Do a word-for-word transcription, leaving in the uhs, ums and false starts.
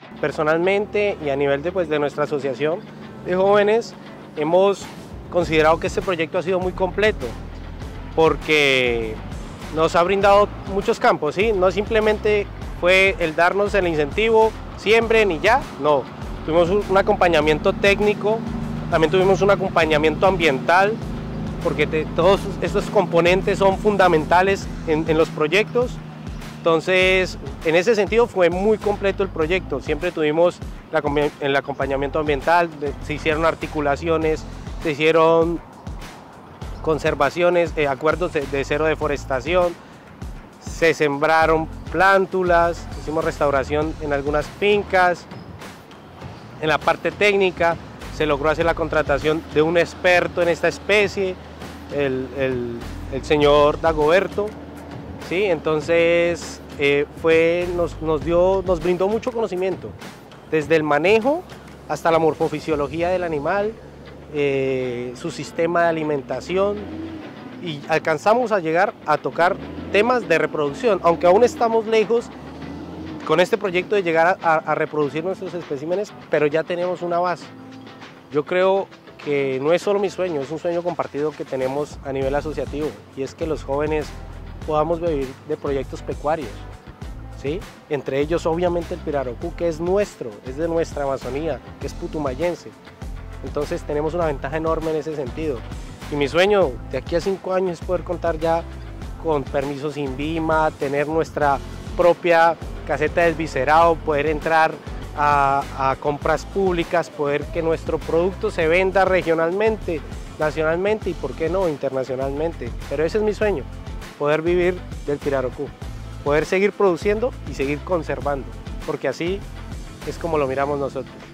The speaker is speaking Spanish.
Personalmente y a nivel de, pues, de nuestra asociación de jóvenes, hemos considerado que este proyecto ha sido muy completo porque nos ha brindado muchos campos, ¿sí? No simplemente fue el darnos el incentivo, siembren y ya, no. Tuvimos un acompañamiento técnico, también tuvimos un acompañamiento ambiental, porque te, todos estos componentes son fundamentales en, en los proyectos. Entonces, en ese sentido fue muy completo el proyecto. Siempre tuvimos el acompañamiento ambiental, se hicieron articulaciones, se hicieron conservaciones, eh, acuerdos de, de cero deforestación, se sembraron plántulas, hicimos restauración en algunas fincas. En la parte técnica se logró hacer la contratación de un experto en esta especie, el, el, el señor Dagoberto. ¿Sí? Entonces eh, fue, nos, nos, dio, nos brindó mucho conocimiento, desde el manejo hasta la morfofisiología del animal, eh, su sistema de alimentación, y alcanzamos a llegar a tocar temas de reproducción, aunque aún estamos lejos con este proyecto de llegar a, a reproducir nuestros especímenes, pero ya tenemos una base. Yo creo que no es solo mi sueño, es un sueño compartido que tenemos a nivel asociativo, y es que los jóvenes podamos vivir de proyectos pecuarios, ¿sí? Entre ellos obviamente el Pirarucú, que es nuestro, es de nuestra Amazonía, que es putumayense. Entonces tenemos una ventaja enorme en ese sentido. Y mi sueño de aquí a cinco años es poder contar ya con permisos INVIMA, tener nuestra propia caseta de desviscerado, poder entrar a, a compras públicas, poder que nuestro producto se venda regionalmente, nacionalmente y, por qué no, internacionalmente. Pero ese es mi sueño, poder vivir del Pirarucú, poder seguir produciendo y seguir conservando, porque así es como lo miramos nosotros.